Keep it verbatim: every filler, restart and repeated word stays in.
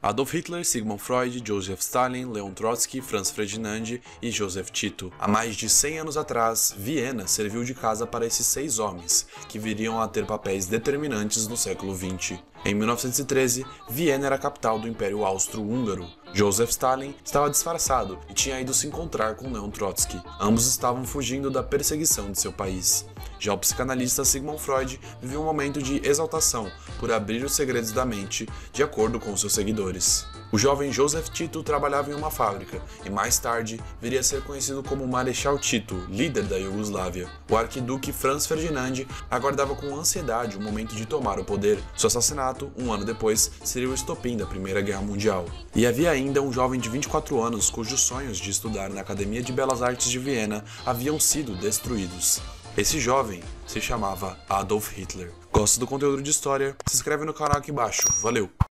Adolf Hitler, Sigmund Freud, Joseph Stalin, Leon Trotsky, Franz Ferdinand e Joseph Tito. Há mais de cem anos atrás, Viena serviu de casa para esses seis homens, que viriam a ter papéis determinantes no século vinte. Em mil novecentos e treze, Viena era a capital do Império Austro-Húngaro. Joseph Stalin estava disfarçado e tinha ido se encontrar com Leon Trotsky. Ambos estavam fugindo da perseguição de seu país. Já o psicanalista Sigmund Freud viveu um momento de exaltação por abrir os segredos da mente, de acordo com seus seguidores. O jovem Joseph Tito trabalhava em uma fábrica e mais tarde viria a ser conhecido como Marechal Tito, líder da Iugoslávia. O arquiduque Franz Ferdinand aguardava com ansiedade o momento de tomar o poder. Seu assassinato, um ano depois, seria o estopim da Primeira Guerra Mundial. E havia ainda um jovem de vinte e quatro anos cujos sonhos de estudar na Academia de Belas Artes de Viena haviam sido destruídos. Esse jovem se chamava Adolf Hitler. Gosta do conteúdo de história? Se inscreve no canal aqui embaixo. Valeu!